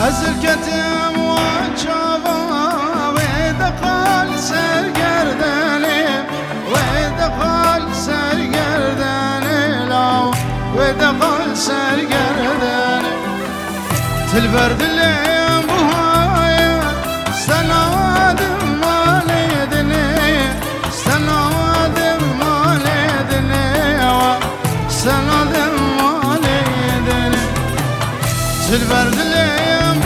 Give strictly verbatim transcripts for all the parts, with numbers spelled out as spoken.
هزركتم وجابا ودخل سرگردني ودخل سرگردني لو ودخل سرگردني تلبرد اللي بهاي سناد مالدني سناد مالدني سناد مالدني تلبرد اللي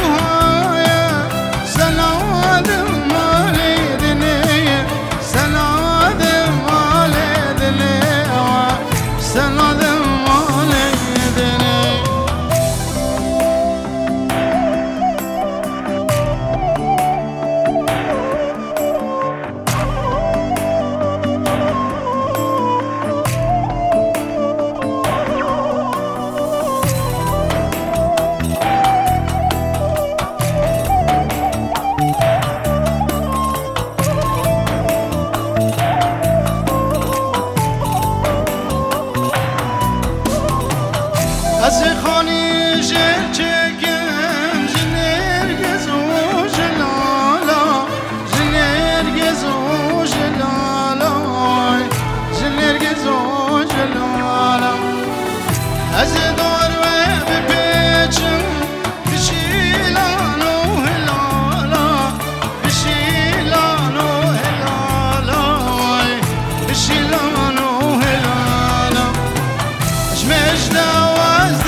از خانی جل چکم جنرگز و جلالا جنرگز و جلالا جنرگز و جلالا از دار و بپیچم بشیلان و هلالا بشیلان و هلالا بشیلان و هلالا اشمشدا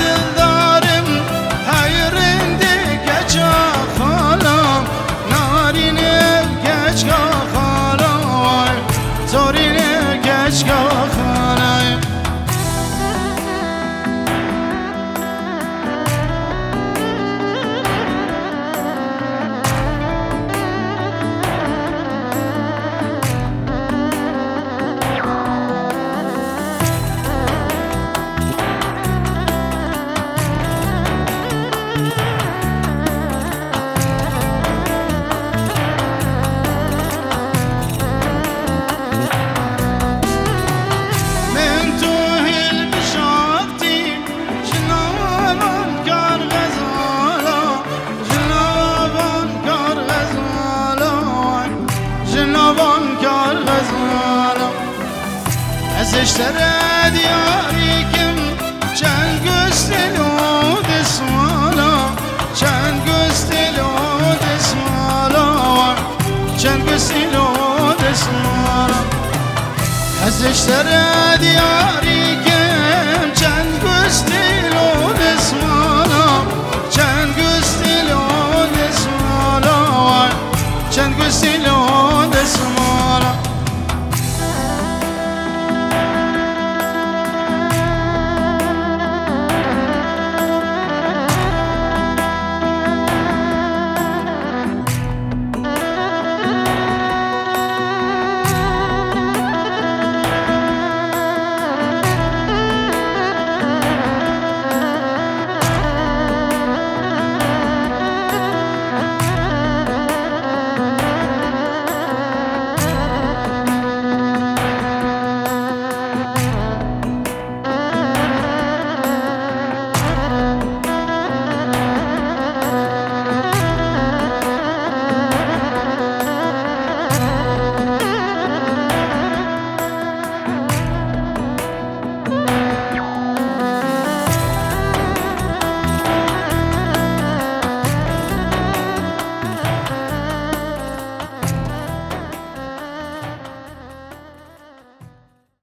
اشترى دياركم كان قستلو دسمالا كان قستلو دسمالا كان قستلو دسمالا اشترى دياري